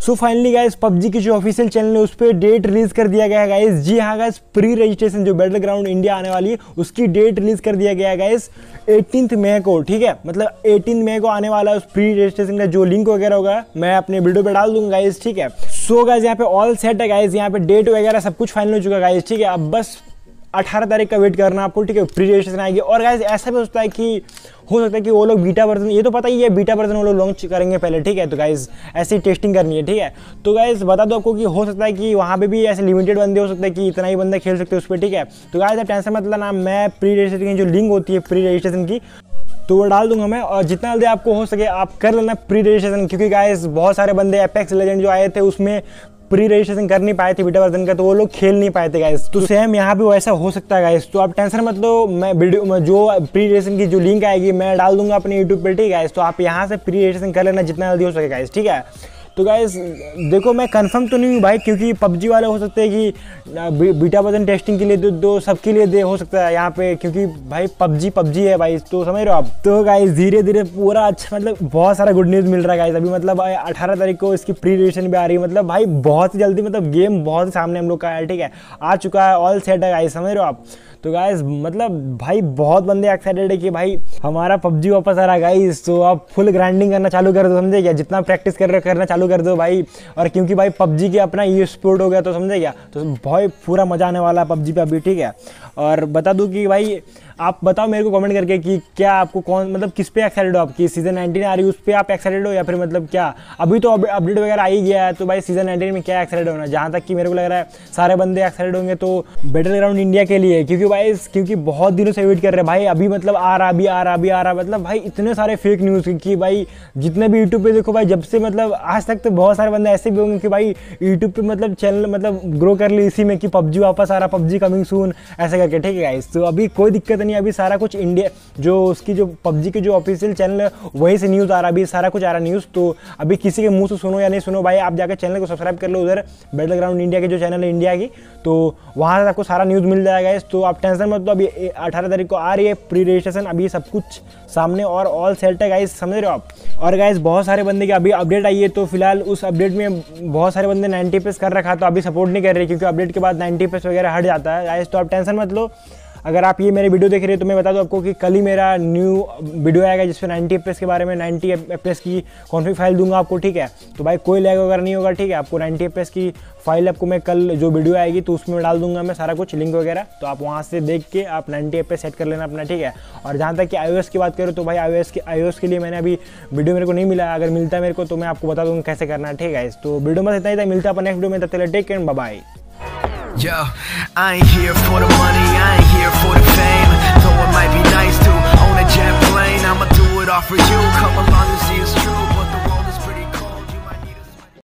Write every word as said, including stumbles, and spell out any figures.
So finally guys PUBG की जो official channel है उस पर डेट रिलीज कर दिया गया है गाइस। जी हाँ गाइस, प्री रजिस्ट्रेशन जो बैटल ग्राउंड इंडिया आने वाली है उसकी डेट रिलीज कर दिया गया है गाइस अठारह मई को। ठीक है, मतलब अठारह मई को आने वाला है उस प्री रजिस्ट्रेशन का जो लिंक वगैरह होगा मैं अपने वीडियो पे डाल दूंगा गाइस। ठीक है, सो गाइस यहाँ पे ऑल सेट है गाइस, यहाँ पे डेट वगैरह सब कुछ फाइनल हो चुका है गाइस। ठीक है, अब बस अठारह तारीख का वेट करना आपको। ठीक है, प्री रजिस्ट्रेशन आएगी। और गाइस ऐसा भी हो सकता है कि हो सकता है कि वो लोग बीटा वर्जन, ये तो पता ही है बीटा वर्जन वो लोग लॉन्च करेंगे पहले। ठीक है, तो गाइस ऐसी टेस्टिंग करनी है। ठीक है, तो गाइस बता दो आपको कि हो सकता है कि वहाँ पे भी ऐसे लिमिटेड बंदे हो सकते हैं कि इतना ही बंदा खेल सकते हैं उस पर। ठीक है, तो गाइस आप टेंशन मत लेना, मैं प्री रजिस्ट्रेशन की जो लिंक होती है प्री रजिस्ट्रेशन की तो वो डाल दूंगा मैं, और जितना जल्दी आपको हो सके आप कर लेना प्री रजिस्ट्रेशन। क्योंकि गाइस बहुत सारे बंदे एपेक्स लेजेंड जो आए थे उसमें प्री रजिस्ट्रेशन कर नहीं पाए थे बीटा वर्जन का, तो वो लोग खेल नहीं पाए थे गाइस। तो सेम यहाँ पे वैसा हो सकता है गाइस, तो आप टेंशन मत लो। मैं वीडियो में जो प्री रजिस्ट्रेशन की जो लिंक आएगी मैं डाल दूंगा अपने यूट्यूब पे। ठीक है गाइस, तो आप यहाँ से प्री रजिस्ट्रेशन कर लेना जितना जल्दी हो सके गाइस। ठीक है, तो गाइस देखो मैं कंफर्म तो नहीं हूँ भाई, क्योंकि पबजी वाले हो सकते हैं कि बीटा वर्जन टेस्टिंग के लिए दो, दो सबके लिए दे हो सकता है यहाँ पे, क्योंकि भाई पबजी पबजी है भाई, तो समझ रहे हो आप। तो गाइस धीरे धीरे पूरा अच्छा मतलब बहुत सारा गुड न्यूज़ मिल रहा है गाइस। अभी मतलब अठारह तारीख को इसकी प्री रजिस्ट्रेशन भी आ रही है, मतलब भाई बहुत ही जल्दी, मतलब गेम बहुत ही सामने हम लोग का है। ठीक है, आ चुका है, ऑल सेट है गाइस, समझ रहे हो आप। तो गाइस मतलब भाई बहुत बंदे एक्साइटेड है कि भाई हमारा पबजी वापस आ रहा है गाइस। तो आप फुल ग्राइंडिंग करना चालू कर दो, समझे क्या, जितना प्रैक्टिस कर रहे करना चालू कर दो भाई। और क्योंकि भाई पबजी के अपना ई स्पोर्ट हो गया तो समझे क्या, तो भाई पूरा मजा आने वाला है पबजी पे अभी। ठीक है, और बता दूं कि भाई आप बताओ मेरे को कमेंट करके कि क्या आपको कौन मतलब किस पे एक्साइटेड हो, आपकी सीजन नाइनटीन आ रही है उस पर आप एक्साइटेड हो या फिर मतलब क्या अभी तो अपडेट वगैरह आ ही गया है, तो भाई सीजन नाइनटीन में क्या एक्साइटेड होना। जहाँ तक कि मेरे को लग रहा है सारे बंदे एक्साइटेड होंगे तो बैटल ग्राउंड इंडिया के लिए, क्योंकि भाई क्योंकि बहुत दिनों से वेट कर रहे हैं भाई। अभी मतलब आ रहा अभी आ रहा अभी आ रहा मतलब भाई इतने सारे फेक न्यूज़ कि भाई जितने भी यूट्यूब पे देखो भाई, जब से मतलब आज तक तो बहुत सारे बंदे ऐसे भी होंगे कि भाई यूट्यूब पे मतलब चैनल मतलब ग्रो कर ली इसी में कि पबजी वापस आ रहा, पबजी कमिंग सून ऐसे करके। ठीक है गाइस, तो अभी कोई दिक्कत नहीं, अभी सारा कुछ इंडिया जो उसकी जो पबजी की जो ऑफिशियल चैनल है वहीं से न्यूज़ आ रहा, अभी सारा कुछ आ रहा न्यूज़। तो अभी किसी के मुंह से सुनो या नहीं सुनो भाई, आप जाकर चैनल को सब्सक्राइब कर लो, उधर बैटल ग्राउंड इंडिया की जो चैनल है इंडिया की, तो वहाँ से आपको सारा न्यूज़ मिल जाएगा गाइस। तो आप टेंशन मत लो, अभी अठारह तारीख को आ रही है प्री रजिस्ट्रेशन, अभी सब कुछ सामने और ऑल सेट है गाइस, समझ रहे हो आप। और गाइस बहुत सारे बंदे की अभी अपडेट आई है, तो फिलहाल उस अपडेट में बहुत सारे बंदे नाइन्टी पेस कर रखा, तो अभी सपोर्ट नहीं कर रहे क्योंकि अपडेट के बाद नाइन्टी पेस वगैरह हट जाता है गाइस। तो आप टेंशन मत लो। अगर आप ये मेरे वीडियो देख रहे हो तो मैं बता दूं आपको कि कल ही मेरा न्यू वीडियो आएगा जिसमें नाइन्टी एफ पी एस के बारे में नाइन्टी एफ पी एस की कॉन्फ़िग फाइल दूंगा आपको। ठीक है, तो भाई कोई लैग वगैरह नहीं होगा। ठीक है, आपको नाइन्टी एफ पी एस की फाइल आपको मैं कल जो वीडियो आएगी तो उसमें डाल दूंगा मैं सारा कुछ लिंक वगैरह, तो आप वहाँ से देख के आप ninety F P S set कर लेना अपना। ठीक है, और जहाँ तक कि आईओएस की बात करूँ तो भाई आईओएस के आईओएस के लिए मैंने अभी वीडियो मेरे को नहीं मिला, अगर मिलता है मेरे को तो मैं आपको बता दूँगा कैसे करना है। ठीक है, तो वीडियो में इतना ही था, मिलता है अपन नेक्स्ट वीडियो में, तब तक take care, bye bye. Yo, I ain't here for the money, I ain't here for the fame. Though it might be nice to own a jet plane, I'ma do it all for you. Come along and see